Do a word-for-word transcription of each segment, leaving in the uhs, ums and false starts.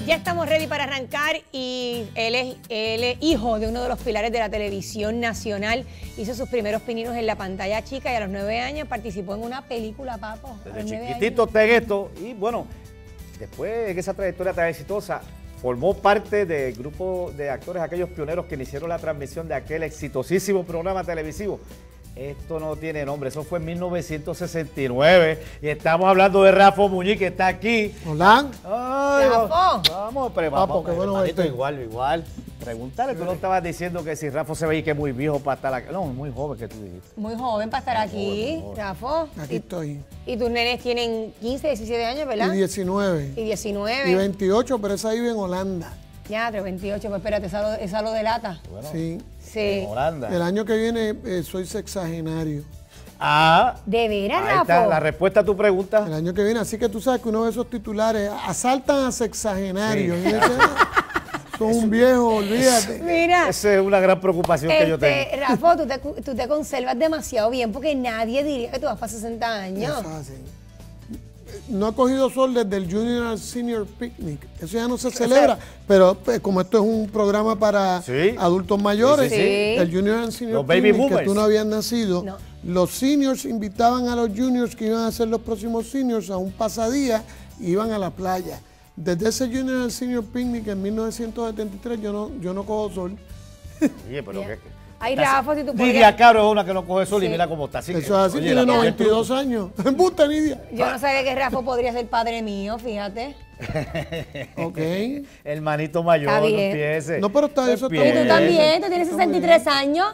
Ya estamos ready para arrancar y él es, él es hijo de uno de los pilares de la televisión nacional. Hizo sus primeros pininos en la pantalla chica y a los nueve años participó en una película, papo. Desde chiquitito está en esto y bueno, después de esa trayectoria tan exitosa, formó parte del grupo de actores, aquellos pioneros que iniciaron la transmisión de aquel exitosísimo programa televisivo. Esto no tiene nombre, eso fue en mil novecientos sesenta y nueve y estamos hablando de Rafa Muñiz, que está aquí. Hola. Ay, Rafa. Vamos, pero vamos, Papo, qué bueno hermanito, verte. igual, igual. Pregúntale, tú no estabas diciendo que si Rafa se veía que es muy viejo para estar aquí. No, muy joven que tú dijiste. Muy joven para estar aquí, joven, Rafa. Aquí Y, estoy. y tus nenes tienen quince, diecisiete años, ¿verdad? Y diecinueve. Y diecinueve. Y veintiocho, pero esa vive en Holanda. Ya, tres veintiocho, pues espérate, esa lo, esa lo delata. Bueno, Sí. Sí. en Holanda. El año que viene eh, soy sexagenario. Ah, ¿De veras, ahí está la Rafa? respuesta a tu pregunta. El año que viene. Así que tú sabes que uno de esos titulares asaltan a sexagenarios. Sí. Y dice, "Ah, son un viejo, olvídate". Mira. Esa es una gran preocupación que yo Este, tengo. Rafa, tú te, tú te conservas demasiado bien porque nadie diría que tú vas para sesenta años. Eso es así. No ha cogido sol desde el Junior and Senior Picnic. Eso ya no se celebra. Pero pues, como esto es un programa para Sí. adultos mayores, Sí, sí, sí. el Junior and Senior Los baby Picnic, que boomers. tú no habías nacido, No. los seniors invitaban a los juniors que iban a ser los próximos seniors a un pasadía y iban a la playa. Desde ese Junior and Senior Picnic en mil novecientos setenta y tres yo no, yo no cojo sol. Oye, pero Mira. qué. Ay, Rafa, si tú Nidia podrías... Caro es una que no coge sol y Sí. mira cómo está. Así Eso que, es así, oye, tiene la- noventa y dos años. Embuste, Nidia. Yo no sabía que Rafa podría ser padre mío, fíjate. Ok. El manito mayor, Está no bien. empiece. No, pero está- eso está Y Bien. tú empiece. también, tú tienes sesenta y tres años.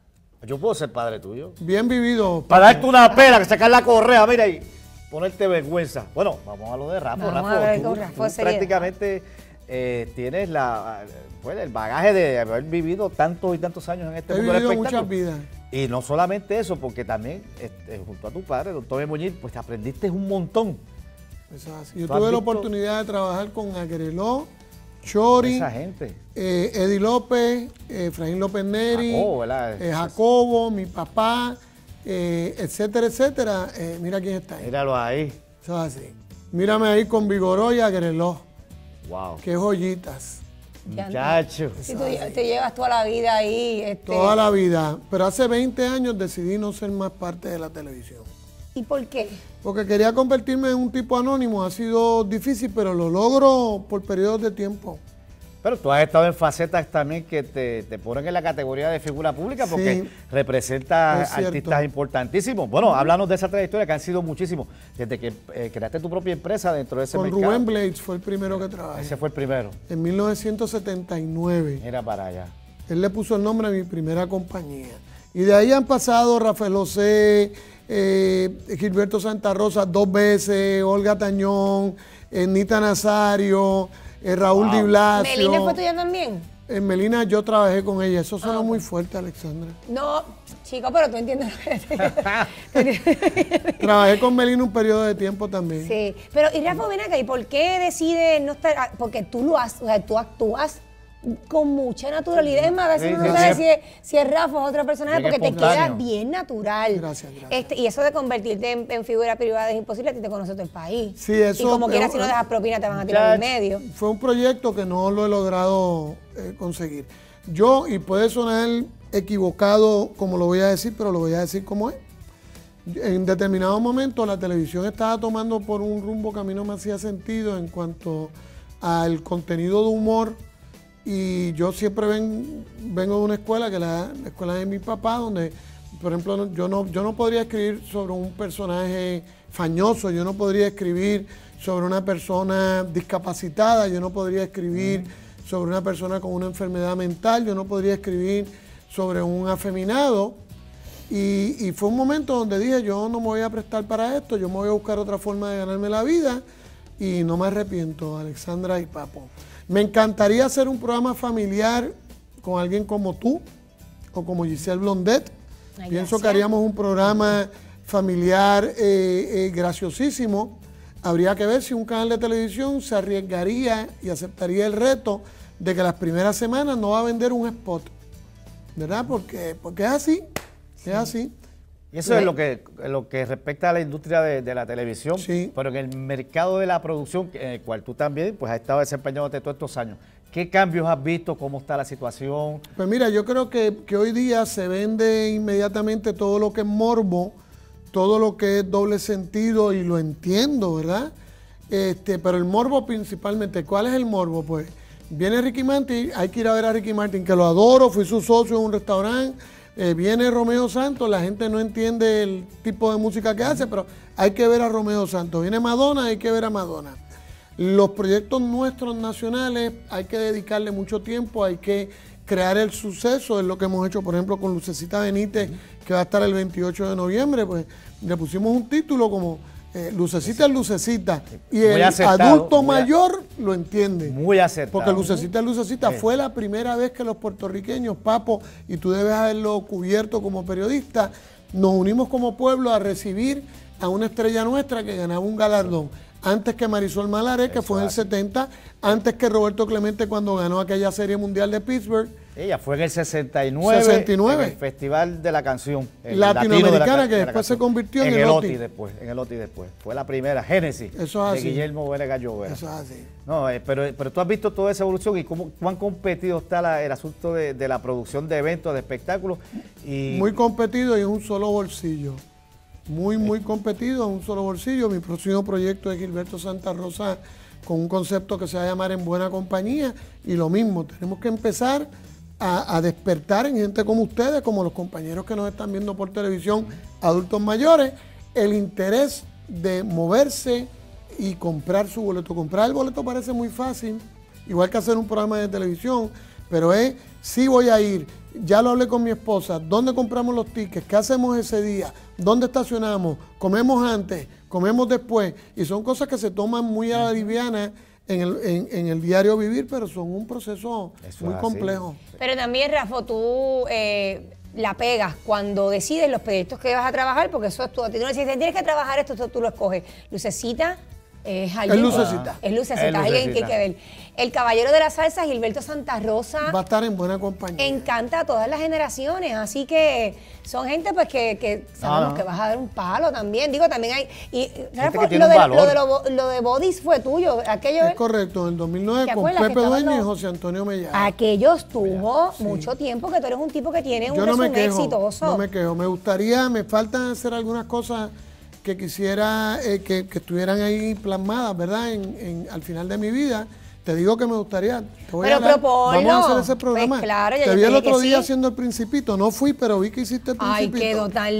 Yo puedo ser padre tuyo. Bien vivido. Para darte una pela, que sacar la correa, mira ahí, ponerte vergüenza. Bueno, vamos a lo de Rafa. Vamos Rafa, a ver tú, con Rafa, tú seriedad. prácticamente eh, tienes la, pues, el bagaje de haber vivido tantos y tantos años en este He mundo del vivido espectáculo. muchas vidas. Y no solamente eso, porque también este, junto a tu padre, don Tommy Muñiz, pues te aprendiste un montón. Eso es así. Yo ¿Tú has tuve la visto? oportunidad de trabajar con Agreló, Chori, Esa gente. eh, Eddie López, eh, Efraín López Neri, Jacobo, ¿verdad? eh, Jacobo, mi papá, eh, etcétera, etcétera. Eh, mira quién está ahí. Míralo ahí. Eso es así. Mírame ahí con Vigoró y Agreló. Wow. Qué joyitas. Ya Muchacho. Si tú lle- te llevas toda la vida ahí. Este, Toda la vida. Pero hace veinte años decidí no ser más parte de la televisión. ¿Y por qué? Porque quería convertirme en un tipo anónimo. Ha sido difícil, pero lo logro por periodos de tiempo. Pero tú has estado en facetas también que te, te ponen en la categoría de figura pública porque Sí, representas es cierto. artistas importantísimos. Bueno, háblanos de esa trayectoria que han sido muchísimos. Desde que eh, creaste tu propia empresa dentro de ese Con mercado. Rubén Blades fue el primero que trabajé. Ese fue el primero. En mil novecientos setenta y nueve. Mira para allá. Él le puso el nombre a mi primera compañía. Y de ahí han pasado Rafael José, eh, Gilberto Santa Rosa dos veces, Olga Tañón, eh, Nita Nazario, eh, Raúl Di Blasio. ¿Melina fue tuya también? En Melina yo trabajé con ella. Eso suena muy fuerte, Alexandra. No, chico, pero tú entiendes lo que te Trabajé con Melina un periodo de tiempo también. Sí, pero y Rafa, ven acá, ¿y por qué decides no estar? ah, Porque tú lo haces, o sea, tú actúas con mucha naturalidad. Es más, a veces Sí, uno sí, no sabe sí. si es, si es Rafa o otra personaje Bien porque te queda espontáneo. bien natural. Gracias, gracias. Este, y eso de convertirte en, en figura privada es imposible, a ti te conoce todo el país. Sí, eso- Y como quieras, si no eh, dejas propina, te van a tirar en Muchacho. medio. Fue un proyecto que no lo he logrado eh, conseguir. Yo, y puede sonar equivocado como lo voy a decir, pero lo voy a decir como es. En determinado momento la televisión estaba tomando por un rumbo que a mí no me hacía sentido en cuanto al contenido de humor. Y yo siempre ven- vengo de una escuela, que es la, la escuela de mi papá, donde, por ejemplo, no- yo no, yo no podría escribir sobre un personaje fañoso, yo no podría escribir sobre una persona discapacitada, yo no podría escribir sobre una persona con una enfermedad mental, yo no podría escribir sobre un afeminado. Y, y fue un momento donde dije, yo no me voy a prestar para esto, yo me voy a buscar otra forma de ganarme la vida y no me arrepiento, Alexandra y Papo. Me encantaría hacer un programa familiar con alguien como tú o como Giselle Blondet. Ay, Pienso gracias. que haríamos un programa familiar eh, eh, graciosísimo. Habría que ver si un canal de televisión se arriesgaría y aceptaría el reto de que las primeras semanas no va a vender un spot, ¿verdad? Porque, porque es así, es así. Y eso es lo que, lo que respecta a la industria de, de la televisión, sí. Pero en el mercado de la producción, en el cual tú también pues, has estado desempeñándote todos estos años, ¿qué cambios has visto? ¿Cómo está la situación? Pues mira, yo creo que, que hoy día se vende inmediatamente todo lo que es morbo, todo lo que es doble sentido, y lo entiendo, ¿verdad? Este, pero el morbo principalmente, ¿cuál es el morbo? Pues viene Ricky Martin, hay que ir a ver a Ricky Martin, que lo adoro, fui su socio en un restaurante. Eh, viene Romeo Santos, la gente no entiende el tipo de música que hace, pero hay que ver a Romeo Santos. Viene Madonna, hay que ver a Madonna. Los proyectos nuestros nacionales hay que dedicarle mucho tiempo, hay que crear el suceso, es lo que hemos hecho, por ejemplo, con Lucecita Benítez, que va a estar el veintiocho de noviembre, pues le pusimos un título como eh, Lucecita es Lucecita, y muy el acertado, adulto muy mayor lo entiende. Muy acertado. Porque Lucecita es Lucecita Sí. fue la primera vez que los puertorriqueños, Papo, y tú debes haberlo cubierto como periodista, nos unimos como pueblo a recibir a una estrella nuestra que ganaba un galardón. Antes que Marisol Malares, que Eso fue en el hace. setenta, antes que Roberto Clemente cuando ganó aquella Serie Mundial de Pittsburgh, Ella fue en el sesenta y nueve, sesenta y nueve. en el Festival de la Canción el Latinoamericana, latino de la, que de la después canción. se convirtió en en el el OTI. OTI después, en el OTI después. Fue la primera, Génesis, Eso es de así. Guillermo Vélez Gallovera. eso es así. No, eh, pero, pero tú has visto toda esa evolución y cómo, cuán competido está la- el asunto de, de la producción de eventos, de espectáculos. Y, Muy competido y en un solo bolsillo. Muy, muy competido en un solo bolsillo. Mi próximo proyecto es Gilberto Santa Rosa con un concepto que se va a llamar En Buena Compañía. Y lo mismo, tenemos que empezar a, a despertar en gente como ustedes, como los compañeros que nos están viendo por televisión, adultos mayores, el interés de moverse y comprar su boleto. Comprar el boleto parece muy fácil, igual que hacer un programa de televisión, pero es, sí voy a ir, ya lo hablé con mi esposa, ¿dónde compramos los tickets? ¿Qué hacemos ese día? ¿Dónde estacionamos? ¿Comemos antes? ¿Comemos después? Y son cosas que se toman muy a la liviana en el, en, en el diario vivir, pero son un proceso Eso muy es así. complejo. Pero también, Rafa, tú eh, la pegas cuando decides los proyectos que vas a trabajar, porque eso es tú. Tú no dices, tienes que trabajar esto, esto tú lo escoges. Lucecita es alguien. Es Lucecita. Es Lucecita, Es es alguien que hay Lucecita. que ver. El caballero de la salsa, Gilberto Santa Rosa, Va a estar en buena compañía. encanta a todas las generaciones, así que son gente pues que, que sabemos no. que vas a dar un palo también. Digo, también hay. Y Rafa, que tiene lo, un de, valor. lo, de lo, lo de Bodies fue tuyo. Aquello Es correcto, en el dos mil nueve ¿Te con acuerdas que Pepe estaban Dueño y los- José Antonio Mellado. Aquello estuvo mucho tiempo, que tú eres un tipo que tiene un Yo no me resumen quejo, exitoso. no me quejo. Me gustaría, me faltan hacer algunas cosas que quisiera eh, que, que estuvieran ahí plasmadas, ¿verdad? En, en- al final de mi vida. Te digo que me gustaría. Te voy Pero a hablar. proponlo. Vamos a hacer ese Pues programa. claro, ya te yo vi te el dije otro que día sí. haciendo el Principito. No fui, pero vi que hiciste el Ay, Principito. quedó tan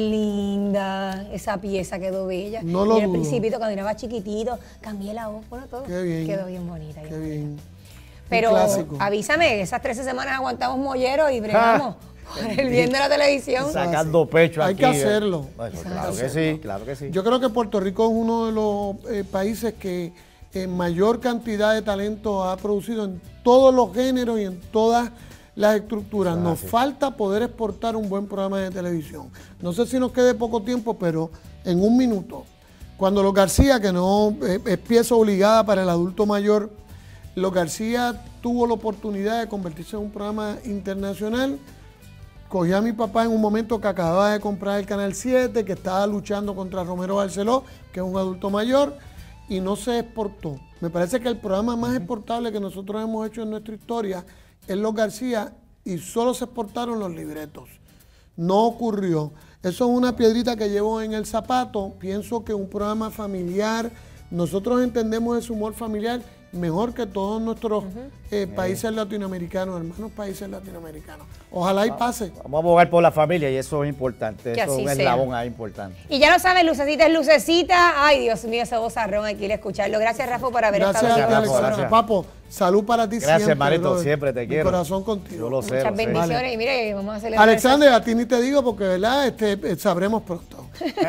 linda. Esa pieza quedó bella. No lo Y el dudo. Principito, cuando era chiquitito, cambié la voz, bueno, todo. Qué bien. Quedó bien bonita. Qué bien bonita. bien. Pero Un clásico. avísame, esas trece semanas aguantamos mollero y bregamos por el bien de la televisión. sacando pecho Hay aquí. que hacerlo. Bueno, Eso claro hay que que sí, claro que sí. Yo creo que Puerto Rico es uno de los eh, países que en mayor cantidad de talento ha producido en todos los géneros y en todas las estructuras. Eso es Nos así. falta poder exportar un buen programa de televisión. No sé si nos quede poco tiempo, pero en un minuto. Cuando Los García, que no eh, es pieza obligada para el adulto mayor, Los García tuvo la oportunidad de convertirse en un programa internacional. Cogí a mi papá en un momento que acababa de comprar el Canal siete, que estaba luchando contra Romero Barceló, que es un adulto mayor, y no se exportó. Me parece que el programa más exportable que nosotros hemos hecho en nuestra historia es Los García, y solo se exportaron los libretos. No ocurrió. Eso es una piedrita que llevo en el zapato. Pienso que un programa familiar, nosotros entendemos ese humor familiar mejor que todos nuestros eh, países latinoamericanos, hermanos países latinoamericanos. Ojalá y pase. Vamos a abogar por la familia y eso es importante. Que Eso es así un sea. eslabón ahí importante. Y ya lo saben, Lucecita es Lucecita. Ay, Dios mío, ese vozarrón, hay que ir a escucharlo. Gracias, Rafa, por haber Gracias estado a aquí ti, con Rafa, nosotros. Alexandra. gracias. Papo, salud para ti Gracias, siempre. Marito, brother. siempre te Mi quiero. corazón contigo. Yo lo sé. Muchas lo sé. bendiciones. Y mire, vamos a celebrar. Alexander, a ti ni te digo porque, ¿verdad? Este, eh, sabremos pronto.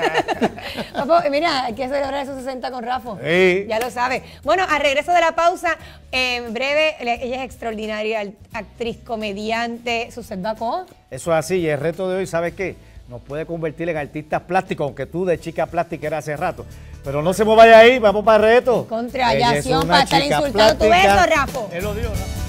Papo, mira, hay que celebrar esos sesenta con Rafa. Sí. Ya lo sabe. Bueno, al regreso de la pausa, en breve, ella es extraordinaria, actriz, comediante, Suset Bacó. Eso es así, y el reto de hoy, ¿sabes qué? Nos puede convertir en artistas plásticos, aunque tú de chica plástica eras hace rato. Pero no se me vaya ahí, vamos para el reto. Contra Ella es Yación una para estar chica insultando tu plástica. beso, Rafa. Él lo dijo, Rafa.